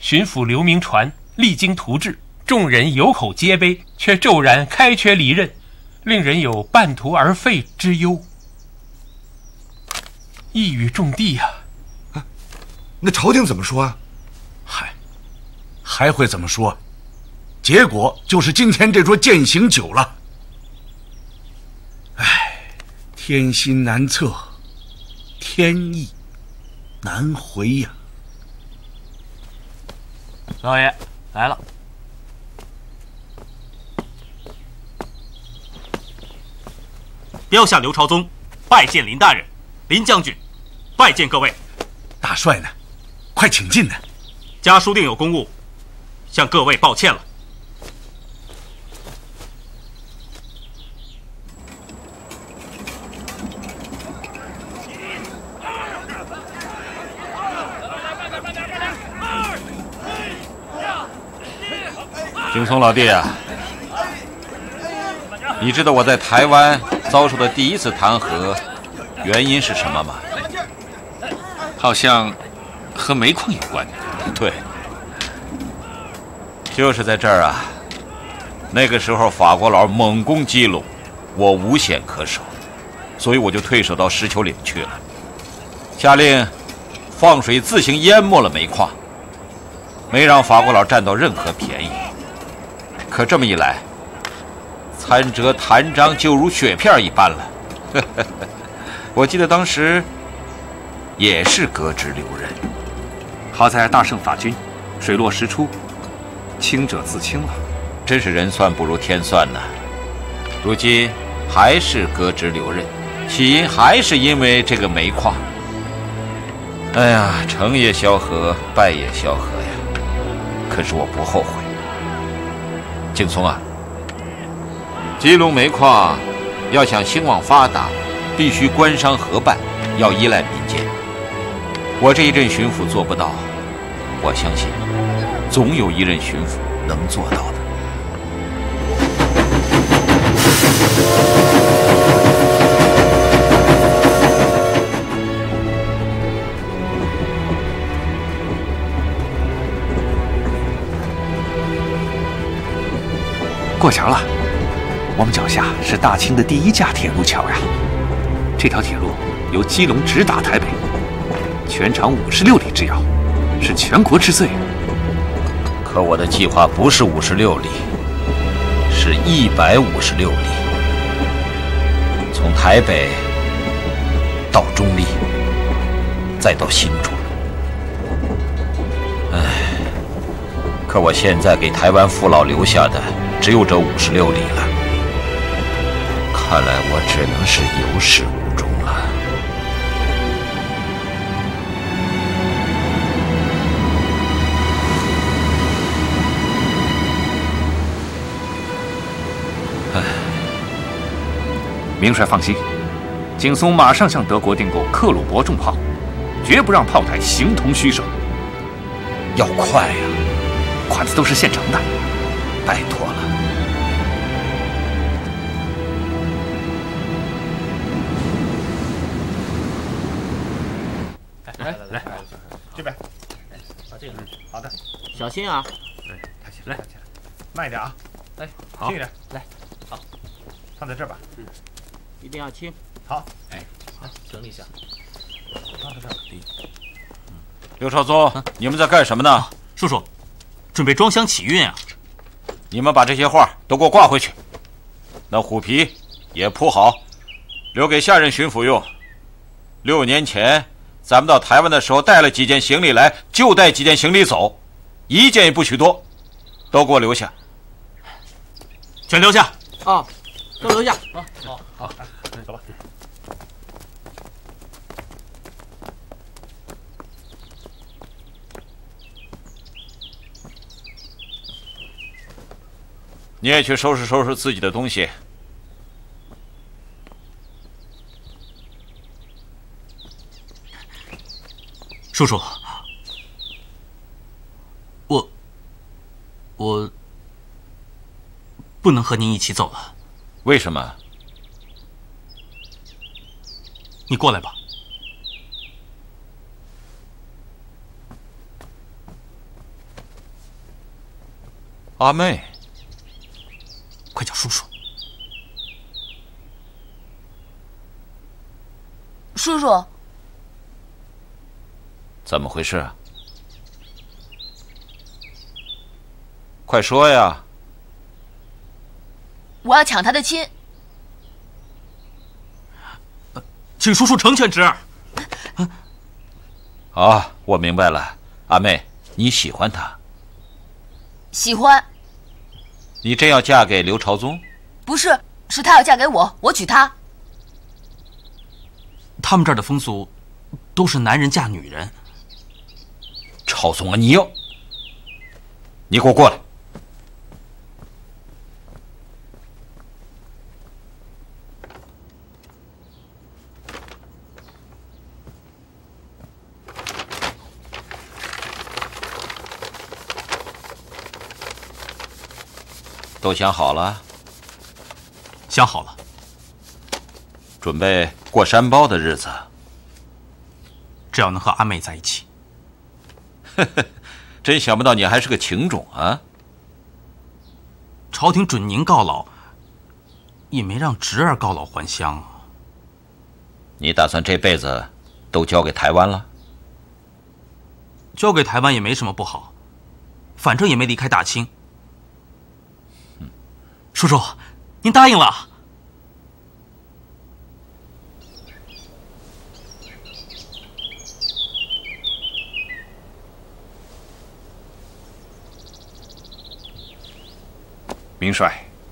巡抚刘铭传励精图治，众人有口皆碑，却骤然开缺离任，令人有半途而废之忧。一语中的呀！ 那朝廷怎么说啊？ 还会怎么说？结果就是今天这桌践行酒了。天心难测，天意难回呀。 老爷来了。 雕像刘朝宗拜见林大人，林将军拜见各位。 大帅呢？快请进呢。 家书定有公务，向各位抱歉了。 景松老弟啊，你知道我在台湾遭受的第一次弹劾原因是什么吗？ 好像和煤矿有关。 对，就是在这儿啊。那个时候法国佬猛攻基隆，我无险可守，所以我就退守到石球岭去了，下令放水自行淹没了煤矿，没让法国佬占到任何便宜。可这么一来，参折谭章就如雪片一般了。我记得当时也是革职留任。 好在大胜法军，水落石出，清者自清了。 真是人算不如天算呐！如今还是革职留任，起因还是因为这个煤矿。哎呀，成也萧何，败也萧何呀！可是我不后悔。景松啊，基隆煤矿要想兴旺发达，必须官商合办，要依赖民间。我这一任巡抚做不到，我相信总有一任巡抚能做到的。 过桥了，我们脚下是大清的第一架铁路桥呀。这条铁路由基隆直达台北，全长56里之遥，是全国之最。 可我的计划不是56里，是156里，从台北到中立，再到新竹。唉，可我现在给台湾父老留下的只有这56里了，看来我只能是有始无终了。 明帅放心，景松马上向德国订购克虏伯重炮，绝不让炮台形同虚设。 要快呀！ 管子都是现成的， 拜托了。 来，这边，把这个，好的， 小心啊！ 来，慢一点啊！哎， 好， 轻一点， 来，好， 放在这儿吧。 一定要轻。 好，哎，好，整理一下，放在这儿。 刘朝宗，你们在干什么呢？ 叔叔，准备装箱起运啊！ 你们把这些画都给我挂回去，那虎皮也铺好，留给下任巡抚用。6年前咱们到台湾的时候带了几件行李来，就带几件行李走，一件也不许多，都给我留下。 全留下。 啊，都留下。 好，走吧。 你也去收拾收拾自己的东西。 叔叔，我不能和您一起走了。 为什么？ 你过来吧。 阿妹， 快叫叔叔。 叔叔， 怎么回事啊？快说呀！ 我要抢他的亲。 请叔叔成全侄儿。 啊，我明白了，阿妹，你喜欢他？ 喜欢。 你真要嫁给刘朝宗？ 不是，是他要嫁给我，我娶她。 他们这儿的风俗，都是男人嫁女人。 朝宗啊，你给我过来！都想好了？ 想好了。 准备过山包的日子。 只要能和阿妹在一起。 真想不到你还是个情种啊！ 朝廷准您告老，也没让侄儿告老还乡啊。 你打算这辈子都交给台湾了？ 交给台湾也没什么不好，反正也没离开大清。叔叔，您答应了。 明帅，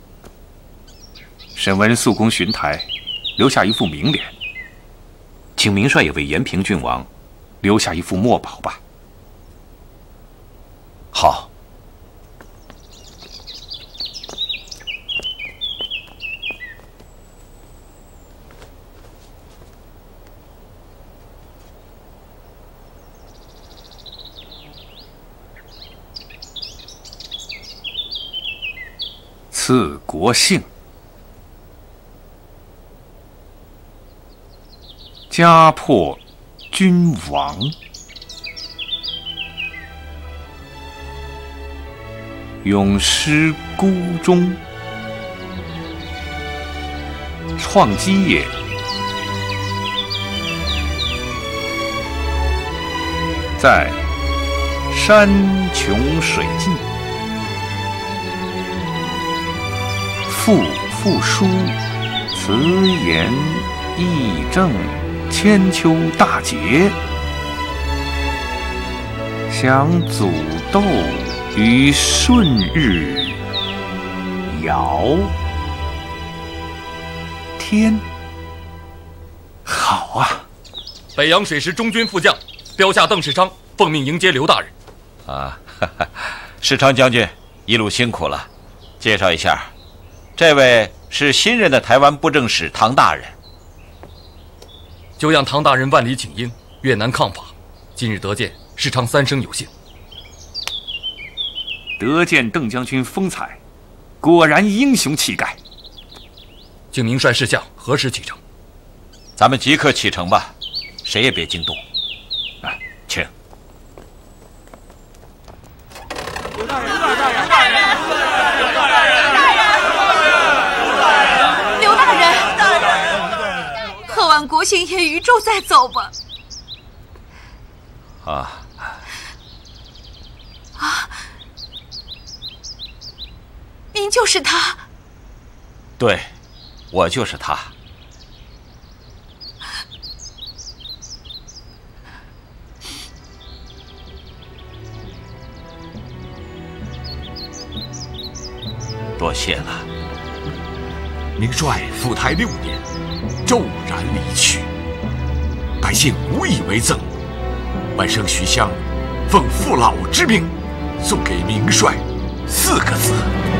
沈文肃公巡台，留下一副明联，请明帅也为延平郡王留下一副墨宝吧。 好。 赐国姓，家破君亡，永失孤忠，创基业，在山穷水尽。复书，辞言议政，千秋大捷，享祖斗于顺日，尧天。好啊！ 北洋水师中军副将，标下邓世昌奉命迎接刘大人。 啊，世昌将军一路辛苦了。介绍一下，这位是新任的台湾布政使唐大人。 久仰唐大人万里请缨，越南抗法，今日得见世昌三生有幸。 得见邓将军风采，果然英雄气概。 请明帅示下何时启程？ 咱们即刻启程吧，谁也别惊动。啊，请。 刘大人，刘大人，贺万国姓爷宇宙再走吧。 啊。 您就是他？ 对，我就是他。多谢了。 明帅赴台6年，骤然离去，百姓无以为赠。万生徐襄奉父老之命，送给明帅4个字：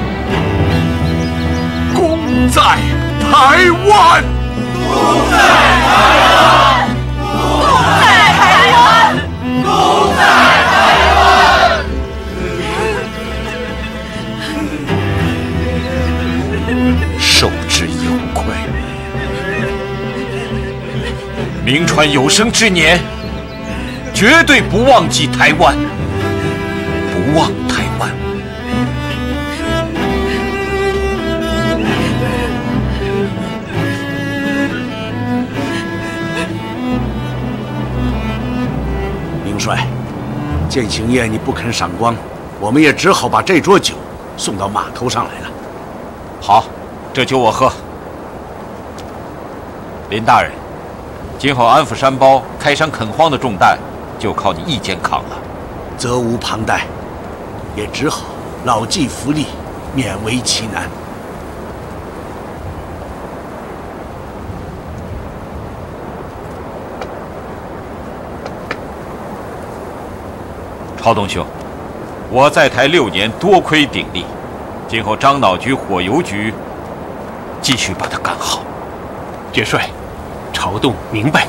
功在台湾。 功在台湾！功在台湾！功在台湾！ 受之有愧。明川有生之年，绝对不忘记台湾，不忘台湾。 帅，践行宴你不肯赏光，我们也只好把这桌酒送到码头上来了。 好，这酒我喝。林大人，今后安抚山包、开山垦荒的重担，就靠你一肩扛了。 责无旁贷，也只好老骥伏枥，勉为其难。 超东兄，我在台6年，多亏鼎力，今后樟脑局、火油局，继续把它干好。 爵帅，朝栋明白。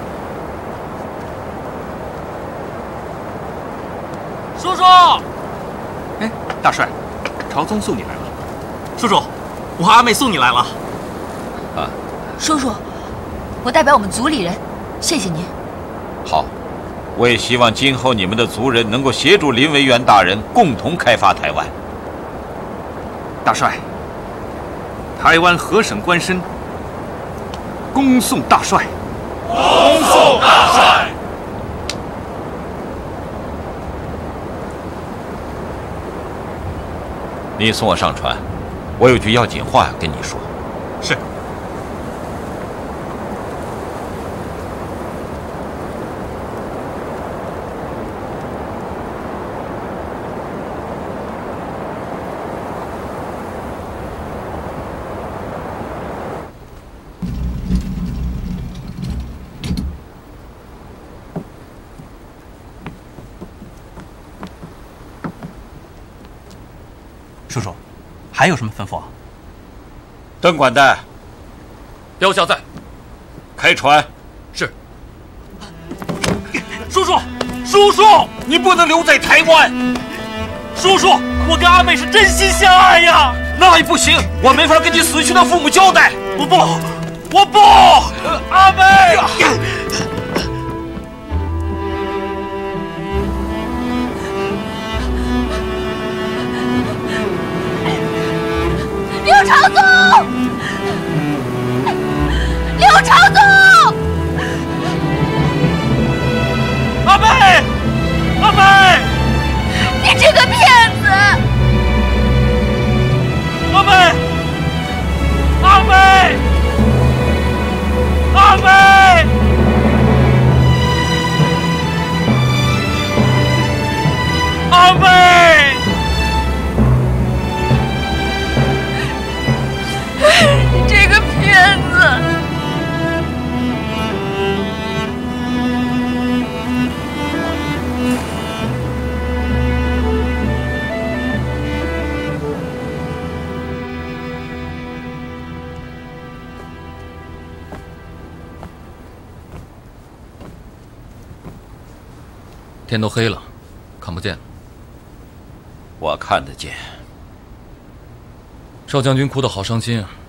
叔叔， 哎，大帅，朝宗送你来了。 叔叔，我和阿妹送你来了。 啊， 叔叔，我代表我们族里人，谢谢您。 好。我也希望今后你们的族人能够协助林维元大人共同开发台湾。 大帅，台湾河省官绅恭送大帅。 恭送大帅。 你送我上船，我有句要紧话跟你说。 是。叔叔，还有什么吩咐啊？ 邓管带， 标下在。 开船。 是。 叔叔，叔叔， 你不能留在台湾。 叔叔，我跟阿妹是真心相爱呀。 那也不行，我没法跟你死去的父母交代。 我不，阿妹。 刘长宗，刘长宗， 阿妹，阿妹， 你这个骗子！ 阿妹，阿妹，阿妹，阿妹。 你这个骗子！ 天都黑了，看不见了。 我看得见。 少将军哭得好伤心啊。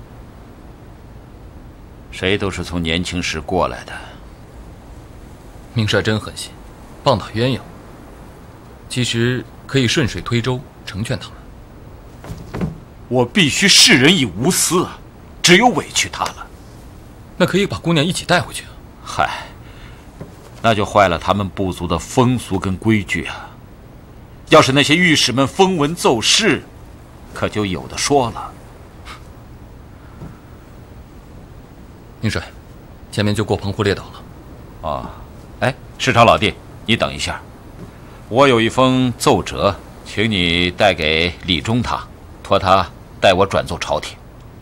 谁都是从年轻时过来的。 明帅真狠心，棒打鸳鸯。其实可以顺水推舟，成全他们。 我必须视人以无私啊，只有委屈他了。 那可以把姑娘一起带回去啊。 嗨，那就坏了他们部族的风俗跟规矩啊。要是那些御史们封文奏事，可就有的说了。 明帅，前面就过澎湖列岛了。 啊，哎，市长老弟，你等一下，我有一封奏折，请你带给李中堂，托他代我转奏朝廷。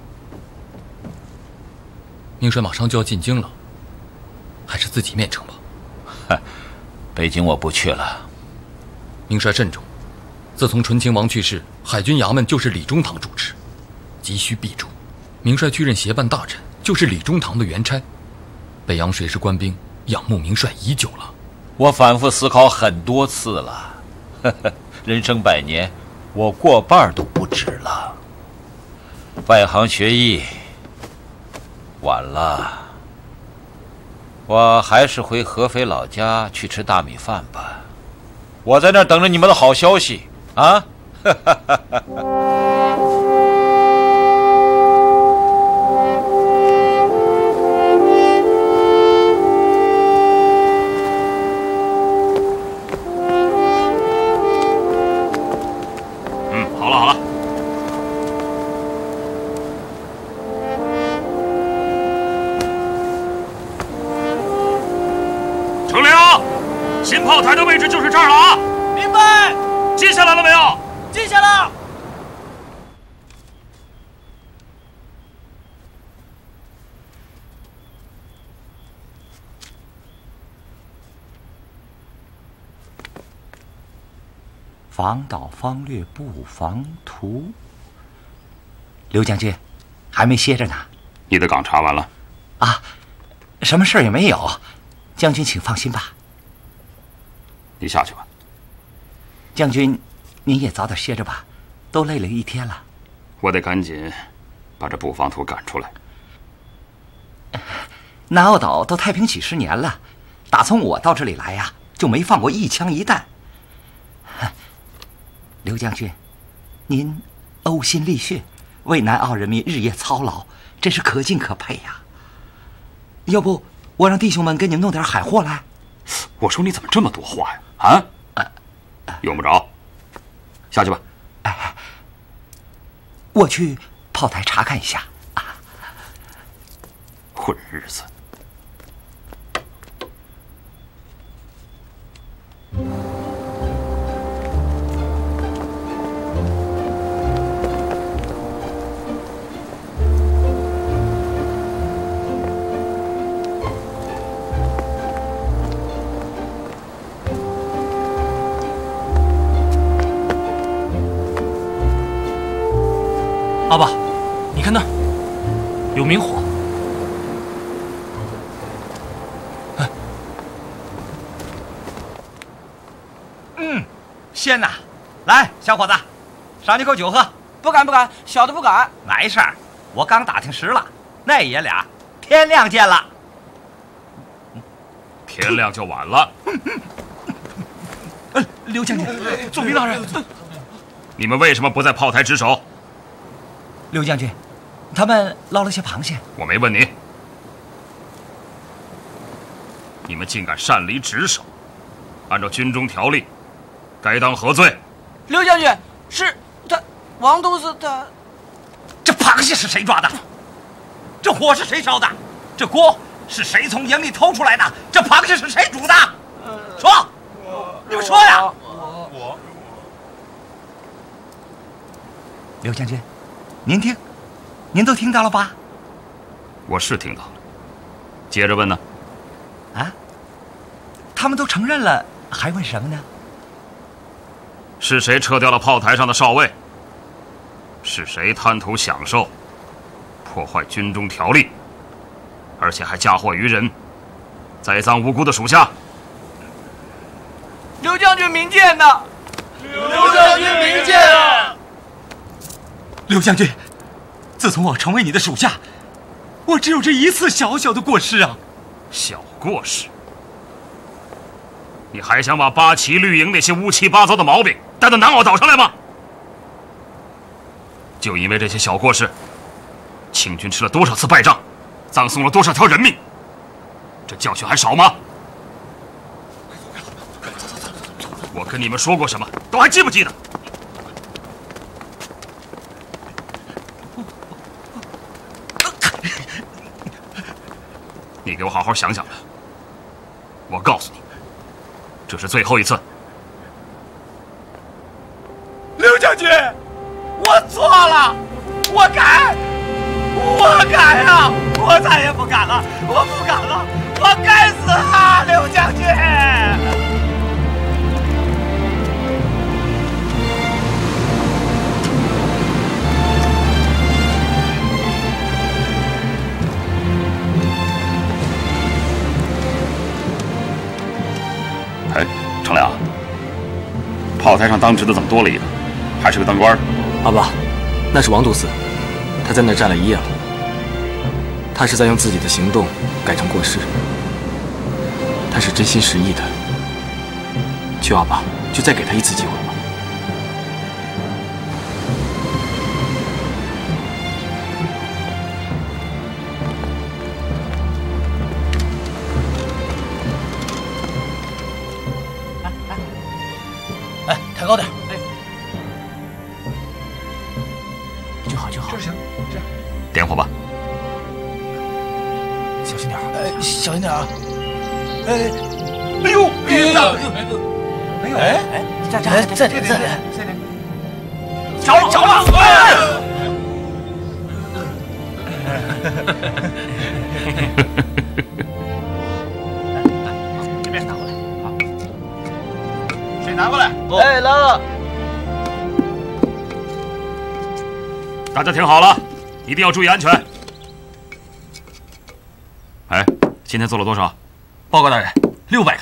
明帅马上就要进京了，还是自己面呈吧。 北京我不去了。 明帅慎重，自从醇亲王去世，海军衙门就是李中堂主持，急需必主。明帅去任协办大臣，就是李中堂的原差。北洋水师官兵仰慕明帅已久了。 我反复思考很多次了，人生100年，我过半都不止了。外行学艺，晚了。我还是回合肥老家去吃大米饭吧。我在那儿等着你们的好消息啊！ 新炮台的位置就是这儿了啊！ 明白。 记下来了没有？ 记下了。 防岛方略布防图。刘将军，还没歇着呢。 你的岗查完了？ 啊，什么事儿也没有。将军请放心吧。 你下去吧。 将军，您也早点歇着吧，都累了一天了。 我得赶紧把这布防图赶出来。 南澳岛都太平几十年了，打从我到这里来呀，就没放过一枪一弹。刘将军，您呕心沥血，为南澳人民日夜操劳，真是可敬可佩呀。要不我让弟兄们给你们弄点海货来？ 我说你怎么这么多话呀？啊？用不着，下去吧。 我去炮台查看一下。 混日子。 阿爸，你看那儿有明火。 鲜呐！来，小伙子，赏你口酒喝。 不敢不敢，小的不敢。 没事儿，我刚打听实了，那爷俩天亮见了。 天亮就晚了。 刘将军，总兵大人， 你们为什么不在炮台值守？ 刘将军，他们捞了些螃蟹。 我没问你。你们竟敢擅离职守，按照军中条例，该当何罪？ 刘将军，是他，王都司他。 这螃蟹是谁抓的？这火是谁烧的？这锅是谁从营里偷出来的？这螃蟹是谁煮的？说，你们说呀！ 我。 刘将军，您听，您都听到了吧？ 我是听到了。接着问呢？ 啊？他们都承认了，还问什么呢？ 是谁撤掉了炮台上的哨位？是谁贪图享受，破坏军中条例，而且还嫁祸于人，栽赃无辜的属下？ 刘将军明鉴呐！刘将军明鉴啊！ 刘将军，自从我成为你的属下，我只有这一次小小的过失啊！ 小过失？你还想把八旗绿营那些乌七八糟的毛病带到南澳岛上来吗？就因为这些小过失，清军吃了多少次败仗，葬送了多少条人命，这教训还少吗？我跟你们说过什么，都还记不记得？你给我好好想想了。我告诉你，这是最后一次。 刘将军，我错了，我改啊！我再也不敢了，我不敢了，我该死啊！刘将军。 哎，程良，炮台上当值的怎么多了一个？还是个当官？ 阿爸，那是王都司，他在那儿站了一夜了。他是在用自己的行动改正过失，他是真心实意的。求阿爸，就再给他一次机会吧。 哎，抬高点！哎，就好就好。 这行，这样。 点火吧。 小心点！哎，小心点啊！ 哎呦！ 没有， 哎， 这里， 着了！ 这边拿过来，好，水拿过来。 哎，来了。 大家听好了，一定要注意安全。哎，今天做了多少？ 报告大人，600个。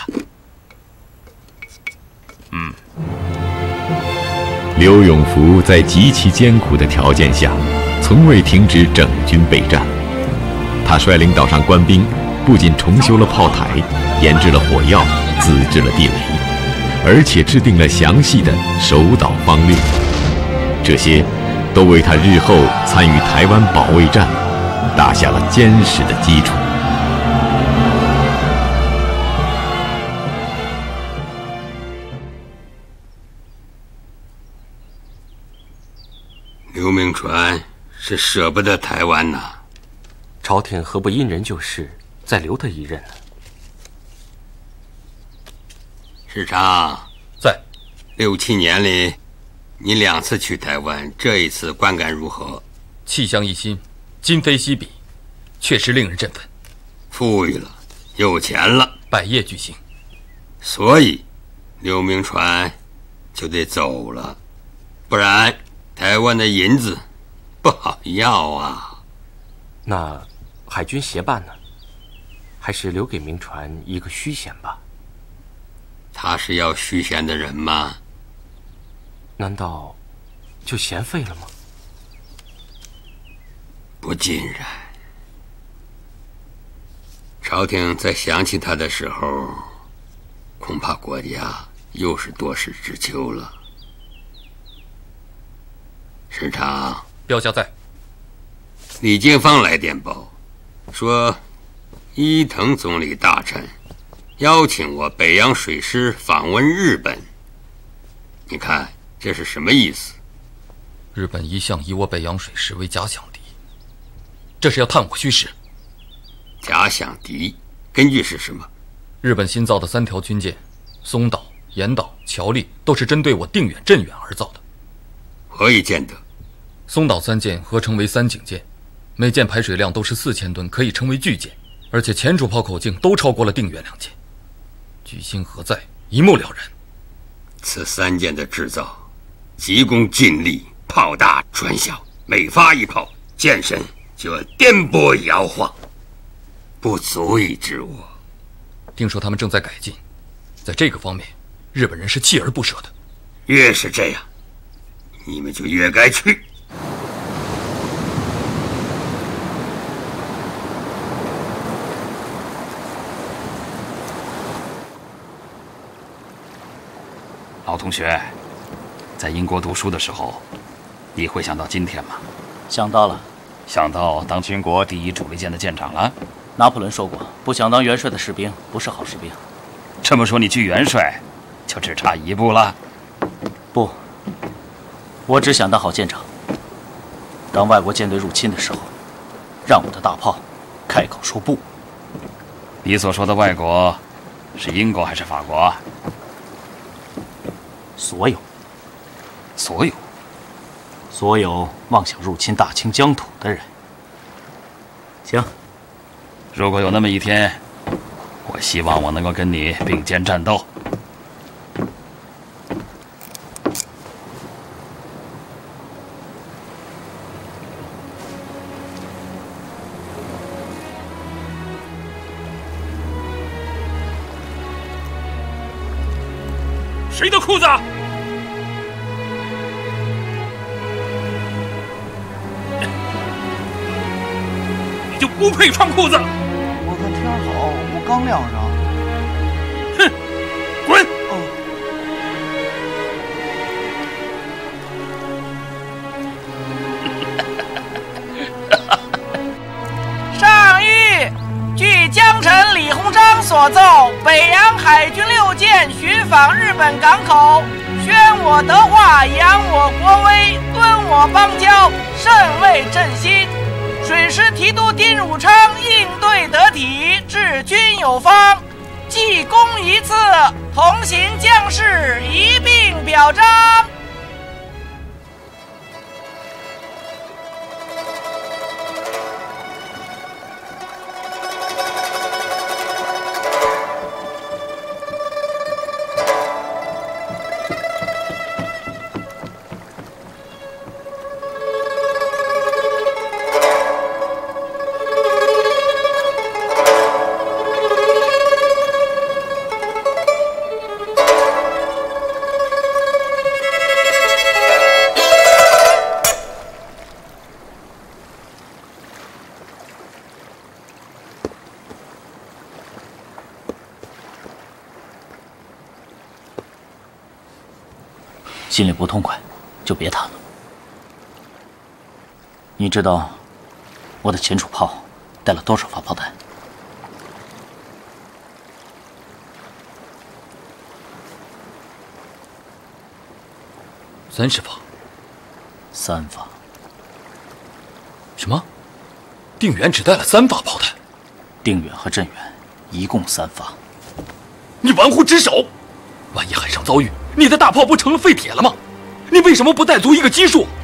刘永福在极其艰苦的条件下，从未停止整军备战。他率领岛上官兵，不仅重修了炮台，研制了火药，自制了地雷，而且制定了详细的守岛方略。这些都为他日后参与台湾保卫战打下了坚实的基础。 刘铭传是舍不得台湾呐， 朝廷何不因人就事，再留他一任呢？ 师长在。 6、7年里，你2次去台湾，这一次观感如何？ 气象一新，今非昔比，确实令人振奋。 富裕了，有钱了， 百业俱兴。 所以，刘铭传就得走了，不然台湾的银子不好要啊。 那海军协办呢？还是留给铭传一个虚衔吧。 他是要虚衔的人吗？ 难道就闲废了吗？ 不尽然。朝廷在想起他的时候，恐怕国家又是多事之秋了。师长， 标下在。 李经方来电报，说伊藤总理大臣邀请我北洋水师访问日本。你看这是什么意思？ 日本一向以我北洋水师为假想敌，这是要探我虚实。 假想敌根据是什么？ 日本新造的3条军舰，松岛、岩岛、桥立都是针对我定远、镇远而造的。 何以见得？ 松岛3舰合成为3井舰，每舰排水量都是4000吨，可以称为巨舰，而且前主炮口径都超过了定远2舰。居心何在？一目了然。 此3舰的制造，急功近利，炮大船小，每发一炮，舰身就要颠簸摇晃，不足以治我。 听说他们正在改进，在这个方面，日本人是锲而不舍的。 越是这样，你们就越该去。 老同学，在英国读书的时候，你会想到今天吗？ 想到了。 想到当军国第一主力舰的舰长了？ 拿破仑说过，不想当元帅的士兵不是好士兵。 这么说，你距元帅就只差一步了？ 不，我只想当好舰长。当外国舰队入侵的时候，让我的大炮开口说不。 你所说的外国，是英国还是法国？ 所有， 所有妄想入侵大清疆土的人。行， 如果有那么一天，我希望我能够跟你并肩战斗。 谁的裤子？你就不配穿裤子！ 我看天好，我刚晾上。 哼，滚！ 上谕，据江臣李鸿章所奏，北洋海军6舰巡访日本港口，宣我德化，扬我国威，敦我邦交，甚为振兴。水师提督丁汝昌应对得体，治军有方。 记功一次，同行将士一并表彰。 心里不痛快，就别谈了。你知道我的前杵炮带了多少发炮弹 ？30发。 3发。 什么？定远只带了3发炮弹？ 定远和镇远一共3发。 你玩忽职守！万一海上遭遇，你的大炮不成了废铁了吗？你为什么不带足一个基数？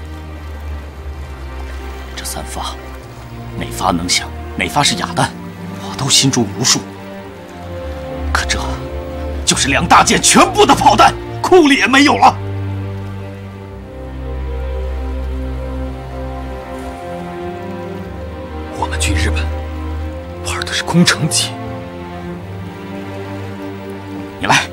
这3发，哪发能响，哪发是哑弹，我都心中无数。可这就是2大舰全部的炮弹，库里也没有了。 我们军日本玩的是空城计。 你来。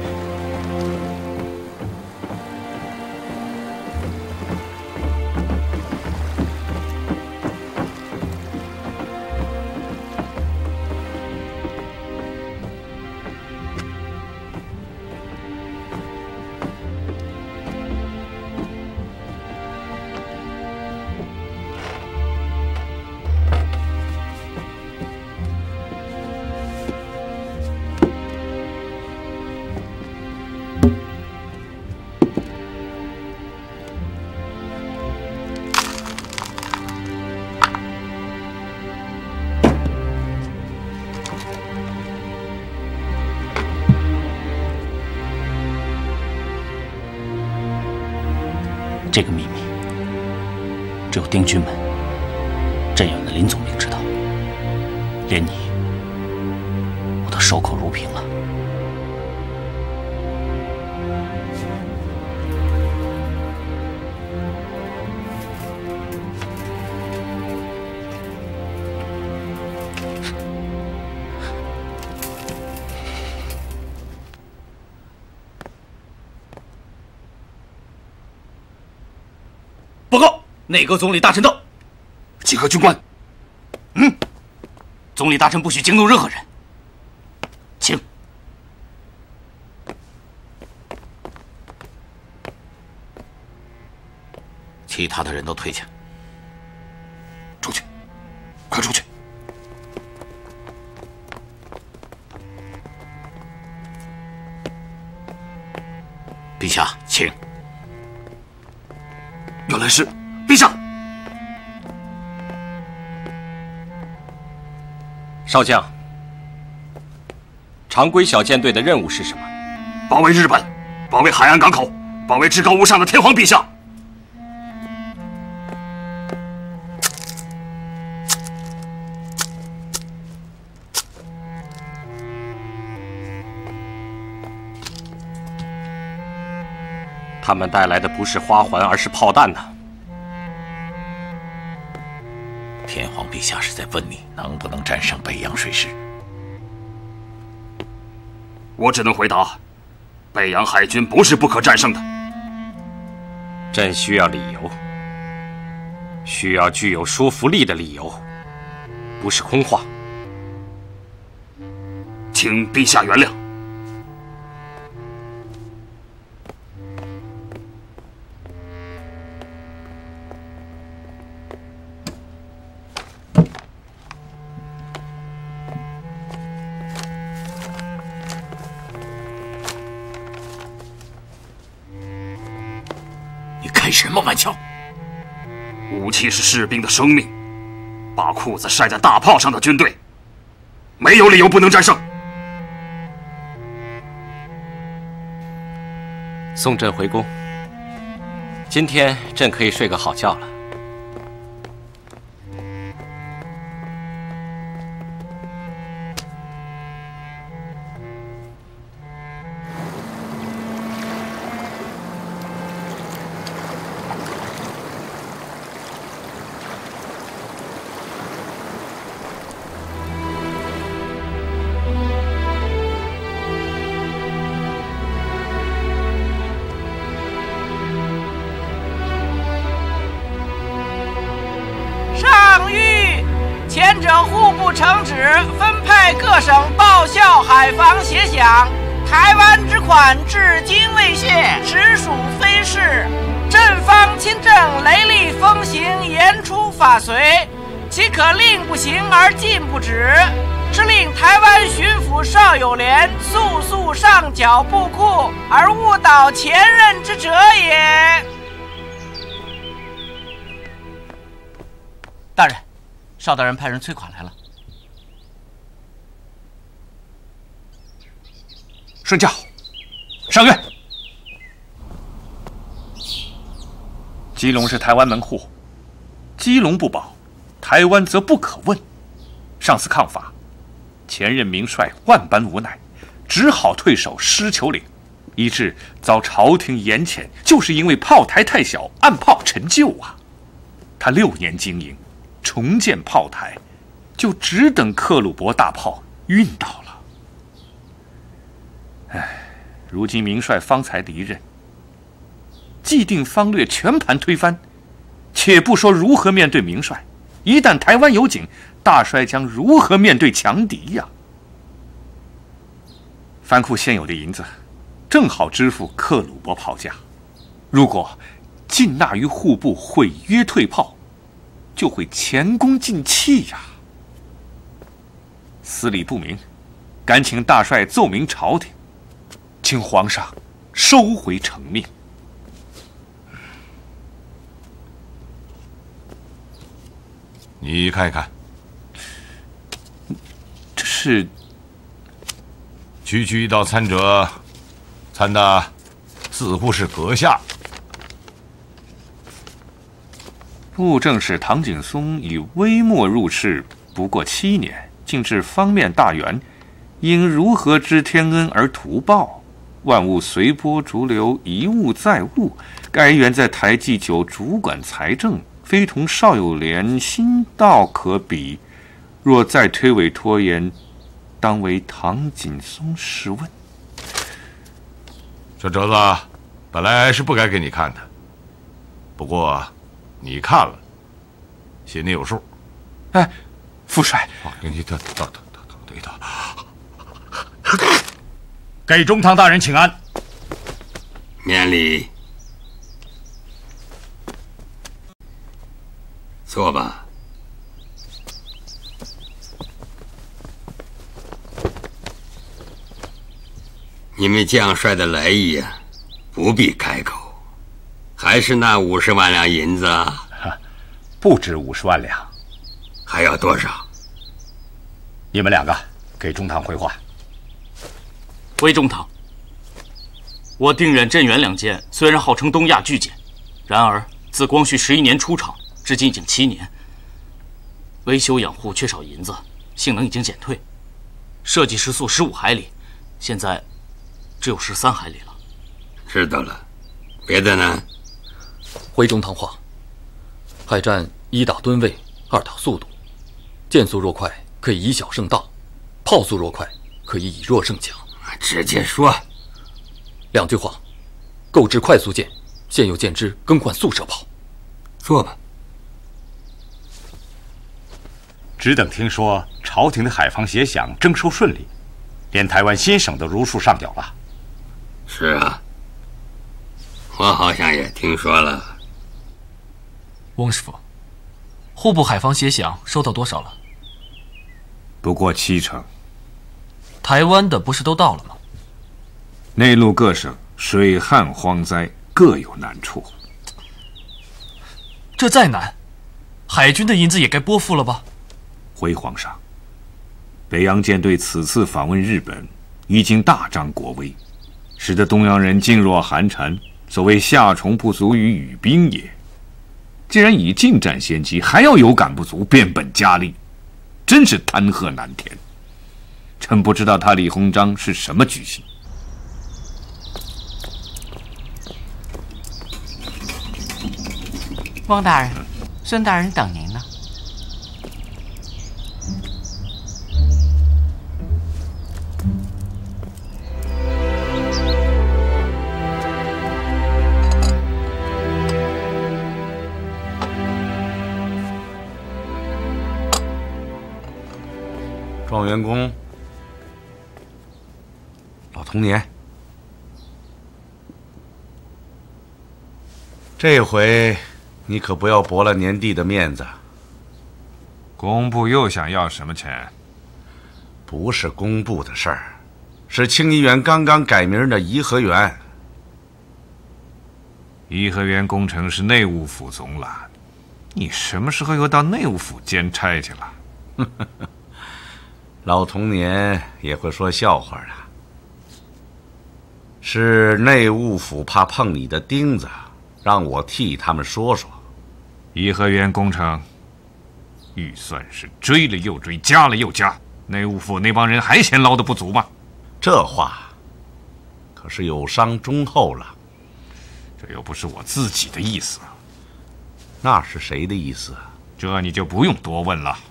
这个秘密只有丁军们、镇远的林总兵知道，连你我都守口如瓶了。 报告，内阁总理大臣到。 集合军官。 总理大臣不许惊动任何人，请。 其他的人都退下。出去，快出去！陛下，请。 原来是陛下。 少将，常规小舰队的任务是什么？ 保卫日本，保卫海岸港口，保卫至高无上的天皇陛下。 他们带来的不是花环，而是炮弹呢。 天皇陛下是在问你能不能战胜北洋水师。 我只能回答，北洋海军不是不可战胜的。 朕需要理由，需要具有说服力的理由，不是空话。 请陛下原谅。 开什么玩笑！ 武器是士兵的生命，把裤子晒在大炮上的军队，没有理由不能战胜。 送朕回宫。今天朕可以睡个好觉了。 前者户部承旨分派各省报效海防协饷，台湾之款至今未卸，实属非事。朕方亲政雷厉风行，严出法随，岂可令不行而禁不止？是令台湾巡抚邵友廉速速上缴布库，而误导前任之者也。 大人，邵大人派人催款来了。 顺驾，上院。基隆是台湾门户，基隆不保，台湾则不可问。上次抗法，前任名帅万般无奈，只好退守狮球岭，以致遭朝廷严谴，就是因为炮台太小，岸炮陈旧啊。他6年经营，重建炮台，就只等克虏伯大炮运到了。如今名帅方才离任，既定方略全盘推翻，且不说如何面对名帅，一旦台湾有警，大帅将如何面对强敌呀？藩库现有的银子，正好支付克虏伯炮价。如果尽纳于户部毁约退炮，就会前功尽弃呀。司礼不明，敢请大帅奏明朝廷，请皇上收回成命。 你看一看， 这是区区一道参者，参的似乎是阁下。 布政使唐景崧以微末入仕不过7年，竟至方面大员，因如何知天恩而图报？万物随波逐流，一物再物。该原在台祭酒主管财政，非同邵友廉心道可比。若再推诿拖延，当为唐景崧试问。 小折子，本来是不该给你看的，不过你看了，心里有数。 哎，副帅， 给你等一等。 给中堂大人请安。 免礼。坐吧。你们将帅的来意啊，不必开口，还是那50万两银子啊？ 不止50万两。 还要多少？ 你们2个给中堂回话。 回中堂，我定远、镇远2件虽然号称东亚巨舰，然而自光绪11年出厂至今已经7年，维修养护缺少银子，性能已经减退，设计时速15海里，现在只有13海里了。 知道了，别的呢？ 回中堂话，海战1打吨位，2打速度，舰速若快，可以以小胜大；炮速若快，可以以弱胜强。 直接说。 2句话，购置快速舰，现有舰只更换速射炮。 做吧。 只等听说朝廷的海防协饷征收顺利，连台湾新省都如数上缴了。 是啊，我好像也听说了。 翁师傅，户部海防协饷收到多少了？ 不过70%。 台湾的不是都到了吗？ 内陆各省水旱荒灾，各有难处。 这再难，海军的银子也该拨付了吧？ 回皇上，北洋舰队此次访问日本，已经大张国威， 使得东洋人噤若寒蝉。所谓夏虫不足以语冰也。既然已尽占先机，还要有感不足，变本加厉，真是弹劾难填。臣不知道他李鸿章是什么居心。 汪大人，孙大人等您呢。 状元公，老童年，这回你可不要驳了年弟的面子。 工部又想要什么钱？ 不是工部的事儿，是清漪园刚刚改名的颐和园。 颐和园工程是内务府总揽，你什么时候又到内务府兼差去了？ 老童年也会说笑话的。是内务府怕碰你的钉子，让我替他们说说。 颐和园工程预算是追了又追，加了又加，内务府那帮人还嫌捞得不足吗？ 这话可是有伤忠厚了。 这又不是我自己的意思。 那是谁的意思？ 这你就不用多问了。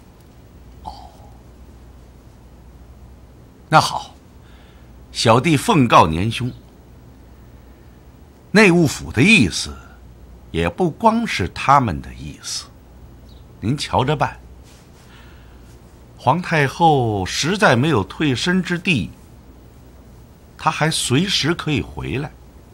那好，小弟奉告年兄，内务府的意思也不光是他们的意思，您瞧着办。皇太后实在没有退身之地，她还随时可以回来。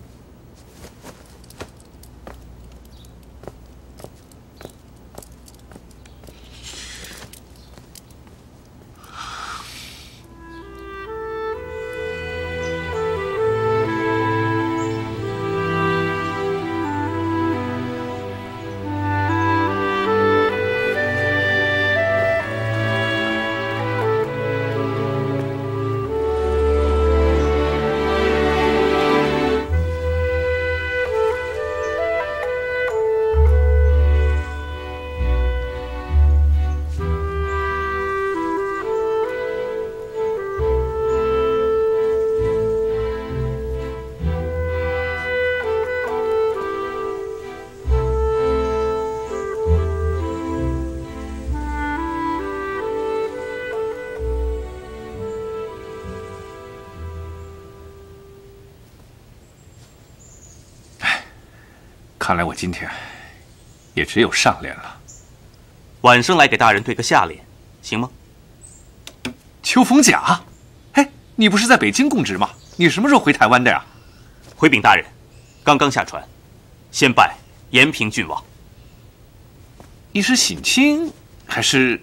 看来我今天也只有上联了。 晚生来给大人对个下联，行吗？ 邱逢甲，哎，你不是在北京供职吗？你什么时候回台湾的呀？ 回禀大人，刚刚下船，先拜延平郡王。 你是省亲还是？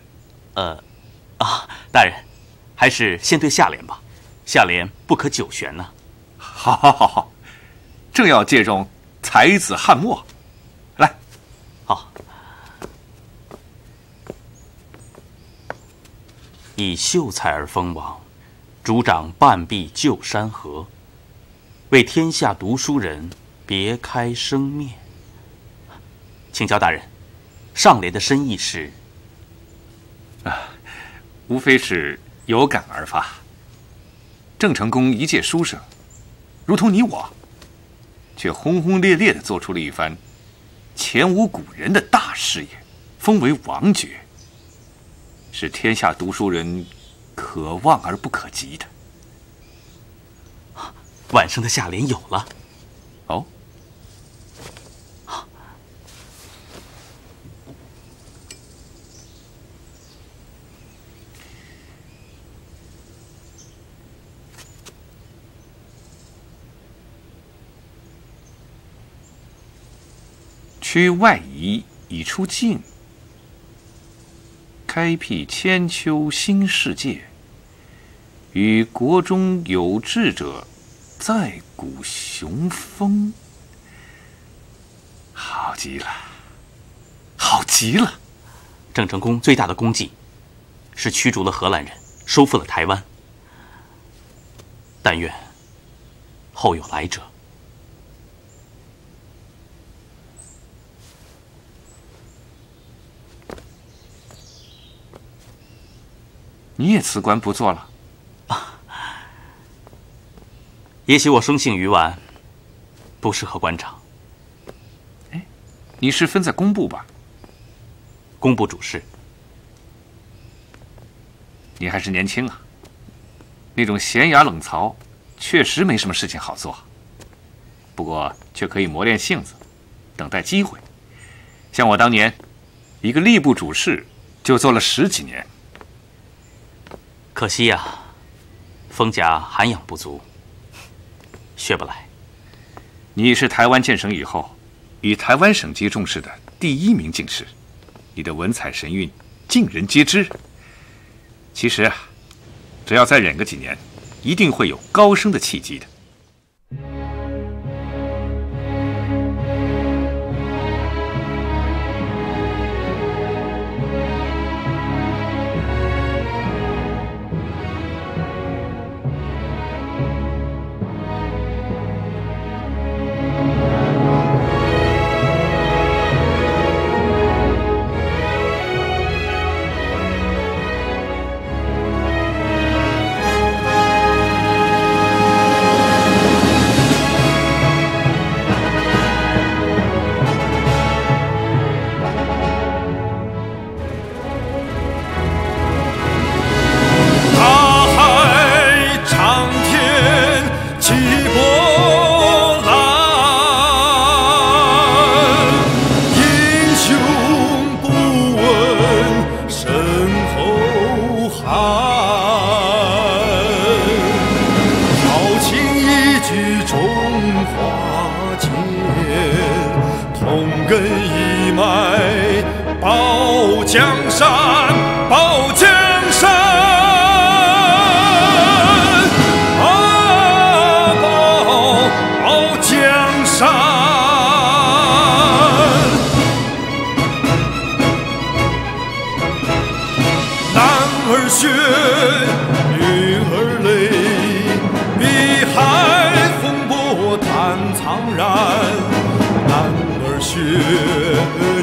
大人，还是先对下联吧，下联不可久悬呢。 好，好，好，好，正要借重才子汉墨，来， 好。以秀才而封王，主掌半壁旧山河，为天下读书人别开生面。请教大人，上联的深意是？ 无非是有感而发。郑成功一介书生，如同你我，却轰轰烈烈地做出了一番前无古人的大事业，封为王爵，是天下读书人可望而不可及的。 晚生的下联有了。 哦，驱外夷以出境，开辟千秋新世界，与国中有志者在古雄风。好极了，好极了！ 郑成功最大的功绩是驱逐了荷兰人，收复了台湾。但愿后有来者。 你也辞官不做了？ 也许我生性愚顽，不适合官场。 哎，你是分在工部吧？ 工部主事。 你还是年轻啊，那种闲衙冷槽，确实没什么事情好做。不过却可以磨练性子，等待机会。像我当年，一个吏部主事就做了10几年。 可惜呀，封家涵养不足，学不来。 你是台湾建省以后，以台湾省级中士的第1名进士，你的文采神韵，尽人皆知。其实啊，只要再忍个几年，一定会有高升的契机的。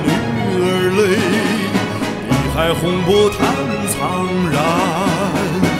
红波叹苍然。